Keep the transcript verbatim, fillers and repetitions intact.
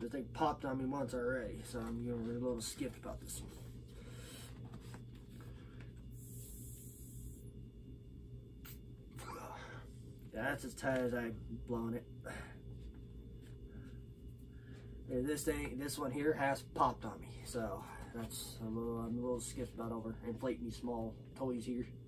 This thing popped on me once already, so I'm getting a little skipped about this one. Yeah, that's as tight as I've blown it. And this thing, this one here has popped on me, so that's a little, I'm a little skipped about over inflating these small toys here.